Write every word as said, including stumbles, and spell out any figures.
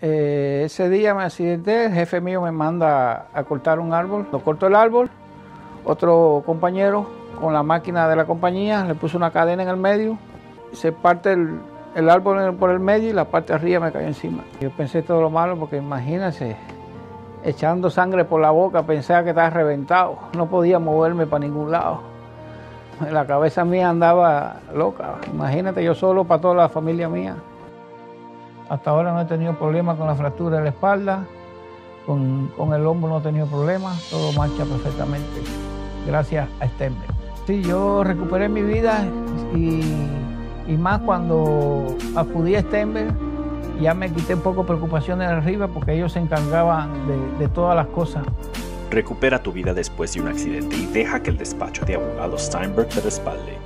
Eh, ese día me accidenté, el jefe mío me manda a cortar un árbol. Lo corto el árbol, otro compañero con la máquina de la compañía le puso una cadena en el medio, se parte el, el árbol por el medio y la parte de arriba me cayó encima. Yo pensé todo lo malo porque imagínense, echando sangre por la boca, pensaba que estaba reventado, no podía moverme para ningún lado. La cabeza mía andaba loca, imagínate, yo solo para toda la familia mía. Hasta ahora no he tenido problemas con la fractura de la espalda, con, con el hombro no he tenido problemas, todo marcha perfectamente, gracias a Sternberg. Sí, yo recuperé mi vida y, y más cuando acudí a Sternberg, ya me quité un poco preocupaciones de arriba porque ellos se encargaban de, de todas las cosas. Recupera tu vida después de un accidente y deja que el despacho de abogados Steinberg te respalde.